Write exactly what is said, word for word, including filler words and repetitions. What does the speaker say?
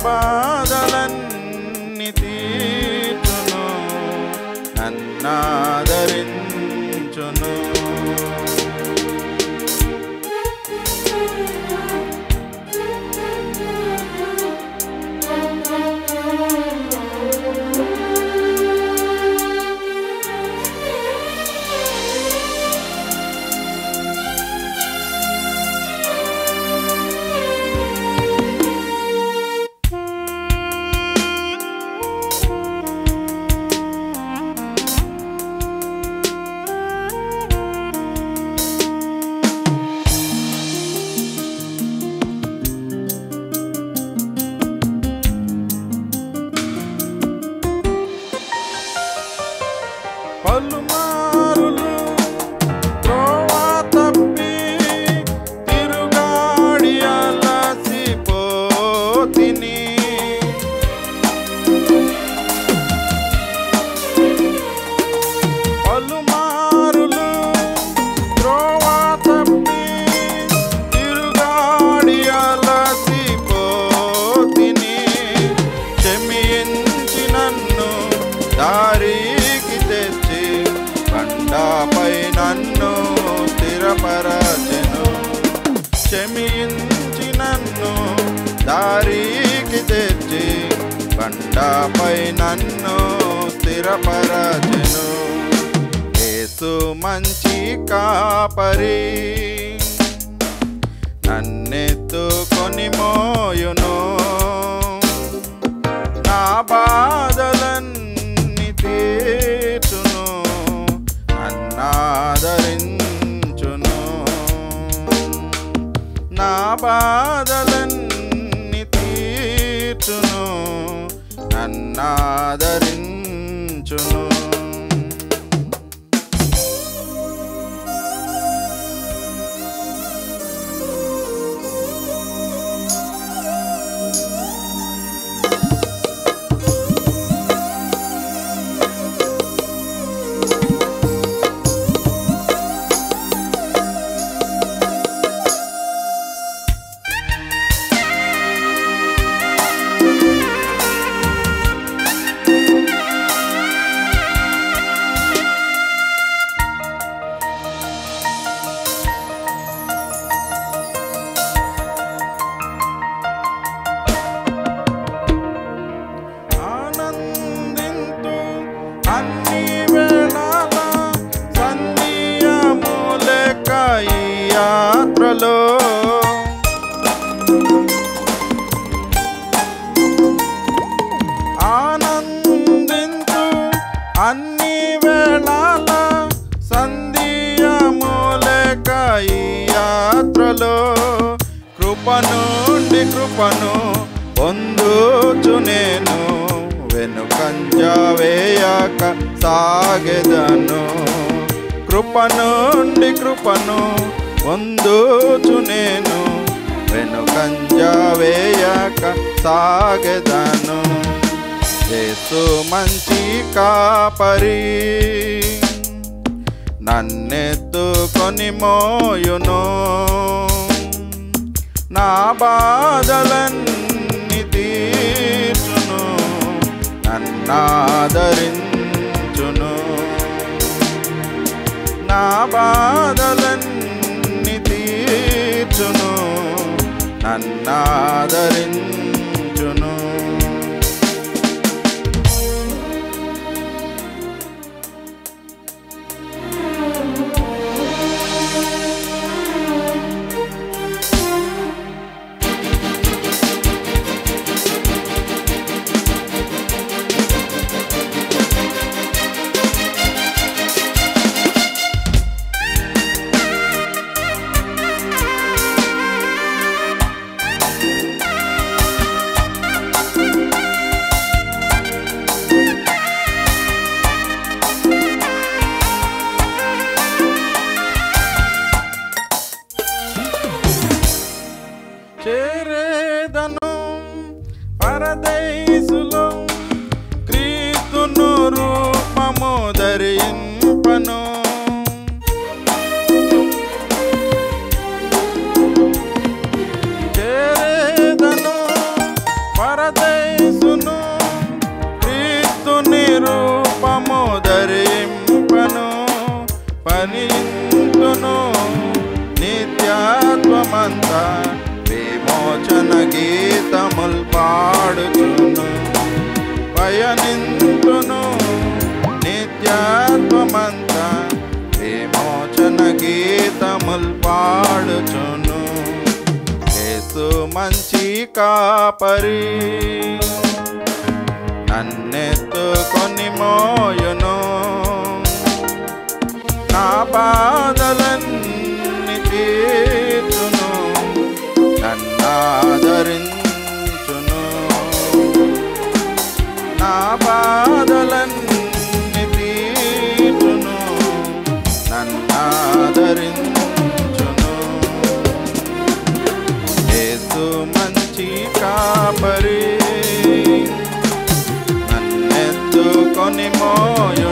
బాధలన్నీ తీర్చును, నన్నాదరించును. పలుమారులు త్రోవ తప్పి తిరుగాడి అలసిపోతిని, పలుమారులు త్రోవ తప్పి తిరుగాడి అలసిపోతిని. క్షమించి నన్ను దారికి తెచ్చి బండపై నన్ను స్థిరపరచెను. క్షమించి నన్ను దారికి తెచ్చి బండపై నన్ను స్థిరపరచెను. యేసు మంచి కాపరి నన్నెత్తుకొని మోయును, నా బాధలన్నీ తీర్చును, నన్నాదరించును. నా బాధలన్నీ తీర్చును, నన్నాదరించును. అన్ని వేళల సంధియములెక్క ఈ యాత్రలో, ఆనందింతు అన్ని వేళల సంధియములెక్క ఈ యాత్రలో. కృప నుండి కృపను పొందుచు నేను, వెనుకంజ వేయక సాగెదను. కృప నుండి కృపను పొందుచు నేను, వెనుకంజ వేయక సాగెదను. యేసు మంచి కాపరి నన్నెత్తుకొని మోయును, నా బాధలన్నీ తీర్చును, నన్నాదరించును. నా బాధలన్నీ తీర్చును, నన్నాదరించును. చేరేదను పరదేశులో, క్రీస్తును రూపము ధరింపను. చేరేదను పరదేశులో, విమోచన గీతముల్ పాడుచును పయనింతును నిత్యత్వమంతా విమోచన గీతముల్ పాడుచును యేసు మంచి కాపరి నన్నెత్తుకొని మోయును నా బాధలన్నీ తీర్చును నన్నాదరించును నా బాధలన్నీ తీర్చును నన్నాదరించును యేసు మంచి కాపరి నన్నెత్తుకొని మోయ